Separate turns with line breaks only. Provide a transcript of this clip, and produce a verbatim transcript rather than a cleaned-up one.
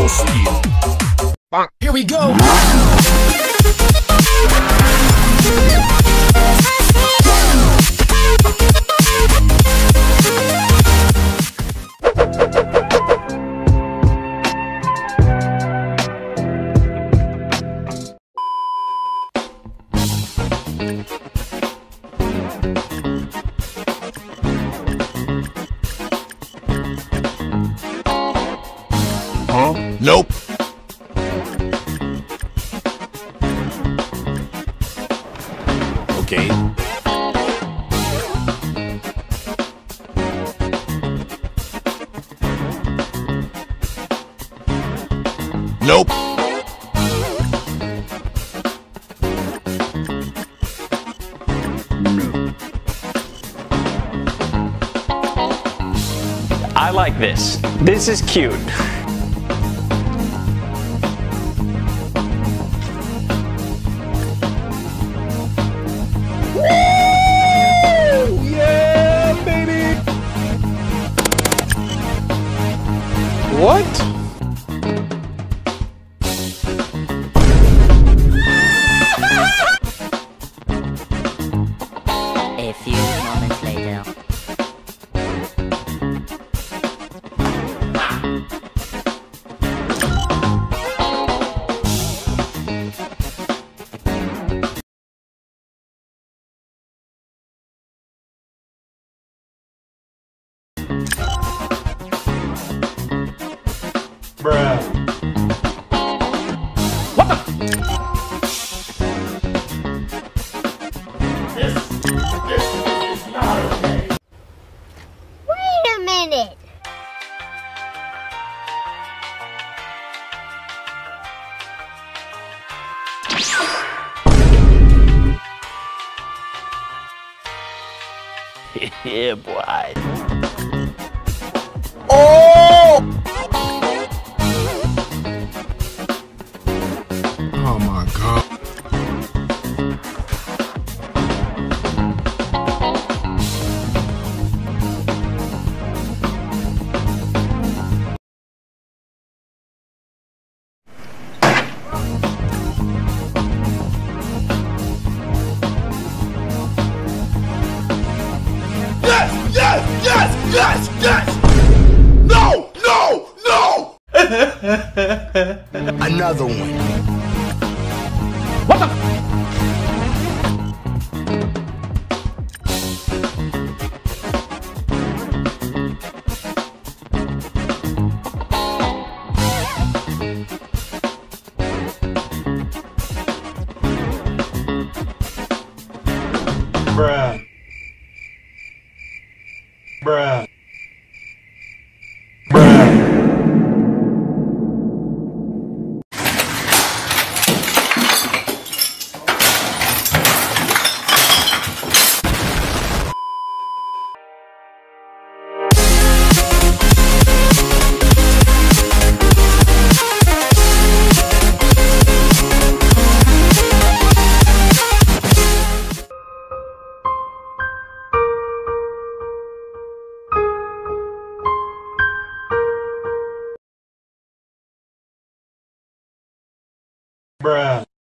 full steal. Here we go.
Huh? Nope. Okay. Nope.
No.
I like this. This is cute.
Yeah, baby. What?
A few moments later.
Bruh. What the? This, this is not okay.
Wait a minute.
Yeah, boy.
Oh! Oh my God. Yes! Yes! Yes! Yes! Yes! No! No! No! Another one.
What the? Bruh. Bruh. Bruh. Bruh.